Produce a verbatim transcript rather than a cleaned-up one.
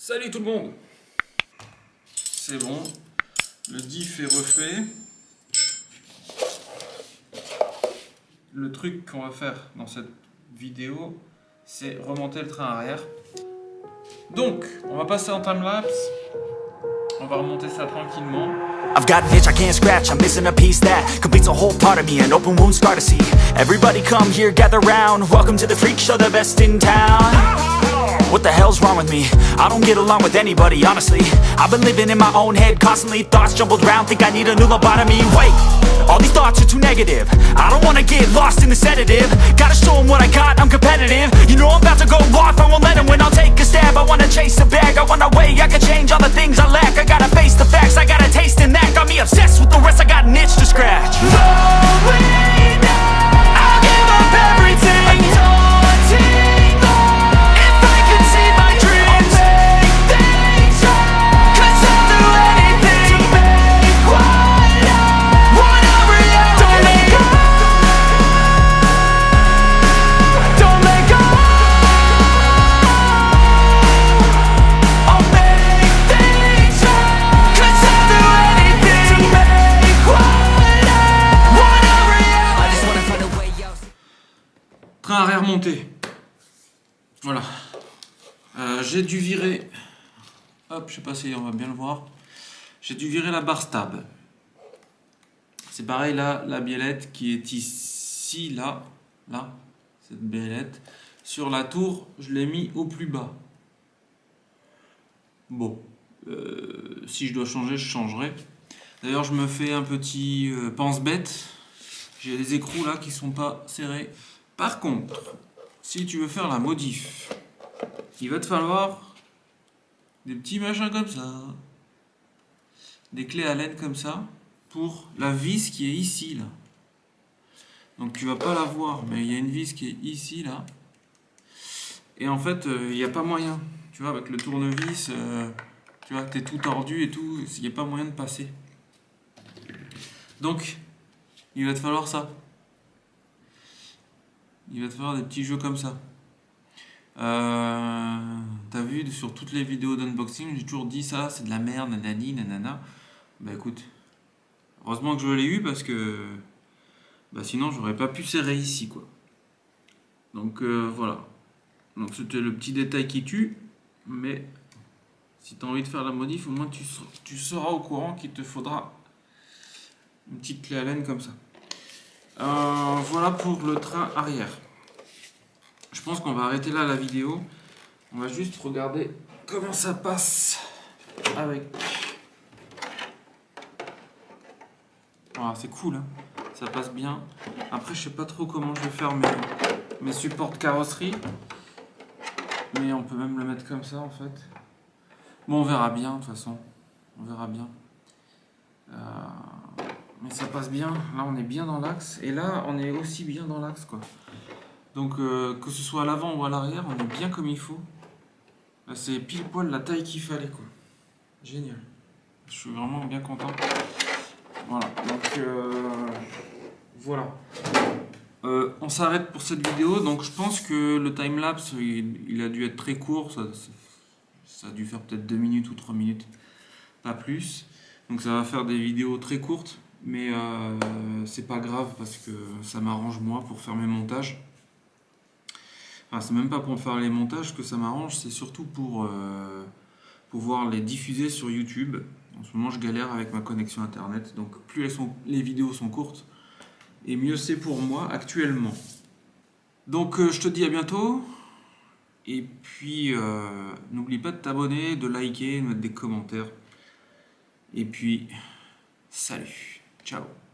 Salut tout le monde. C'est bon, le diff est refait. Le truc qu'on va faire dans cette vidéo, c'est remonter le train arrière. Donc, on va passer en time-lapse. On va remonter ça tranquillement. I've got an itch I can't scratch, I'm missing a piece that completes a whole part of me, an open wound scar to see. Everybody come here, gather round, welcome to the freak show, the best in town. What the hell's wrong with me? I don't get along with anybody, honestly. I've been living in my own head, constantly thoughts jumbled round, think I need a new lobotomy. Wait, all these thoughts are too negative, I don't wanna get lost in the sedative. Gotta show them what I got, I'm competitive. You know I'm about to go off, I won't let them win, I'll take a stab. I wanna chase a bag, I wanna weigh, I can change all the things I lack. I gotta face the facts, I got a taste in that. Got me obsessed with the rest, I got an itch to scratch. Lonely now, I'll give up everything. Daunting though, if I could see my dreams, I'll make things right. Cause I'll do anything to make what I want a reality. Don't let go, don't let go. I'll make things right. Cause I'll do anything to make what I want a reality. I just wanna find a way out. Train arrière monté. Voilà. Euh, j'ai dû virer. Hop, je sais pas si on va bien le voir. J'ai dû virer la barre stab. C'est pareil là, la biellette qui est ici, là, là, cette biellette. Sur la tour, je l'ai mis au plus bas. Bon, euh, si je dois changer, je changerai. D'ailleurs, je me fais un petit euh, pense-bête. J'ai les écrous là qui sont pas serrés. Par contre, si tu veux faire la modif, il va te falloir des petits machins comme ça, des clés à laine comme ça, pour la vis qui est ici là. Donc tu vas pas la voir, mais il y a une vis qui est ici là. Et en fait, il euh, n'y a pas moyen. Tu vois, avec le tournevis, euh, tu vois, t'es tout tordu et tout, il n'y a pas moyen de passer. Donc, il va te falloir ça. Il va te falloir des petits jeux comme ça. Euh, T'as vu, sur toutes les vidéos d'unboxing, j'ai toujours dit ça, c'est de la merde, nanani, nanana. Bah écoute, heureusement que je l'ai eu parce que bah sinon j'aurais pas pu serrer ici quoi. Donc euh, voilà. Donc c'était le petit détail qui tue, mais si tu as envie de faire la modif, au moins tu, tu seras au courant qu'il te faudra une petite clé à laine comme ça. Euh, voilà pour le train arrière. Je pense qu'on va arrêter là la vidéo. On va juste regarder comment ça passe avec. Voilà, c'est cool, hein, ça passe bien. Après, je sais pas trop comment je vais faire mes, mes supports de carrosserie. Mais on peut même le mettre comme ça en fait. Bon, on verra bien de toute façon. On verra bien. Euh... Mais ça passe bien, là on est bien dans l'axe, et là on est aussi bien dans l'axe quoi. Donc euh, que ce soit à l'avant ou à l'arrière, on est bien comme il faut. Là c'est pile poil la taille qu'il fallait quoi. Génial. Je suis vraiment bien content. Voilà, donc euh, voilà. Euh, on s'arrête pour cette vidéo, donc je pense que le timelapse il, il a dû être très court, ça, ça, ça a dû faire peut-être deux minutes ou trois minutes, pas plus. Donc ça va faire des vidéos très courtes. Mais euh, c'est pas grave parce que ça m'arrange moi pour faire mes montages. Enfin, c'est même pas pour faire les montages que ça m'arrange, c'est surtout pour euh, pouvoir les diffuser sur YouTube. En ce moment, je galère avec ma connexion internet, donc plus elles sont, les vidéos sont courtes, et mieux c'est pour moi actuellement. Donc, euh, je te dis à bientôt. Et puis, euh, n'oublie pas de t'abonner, de liker, de mettre des commentaires. Et puis, salut. Ciao.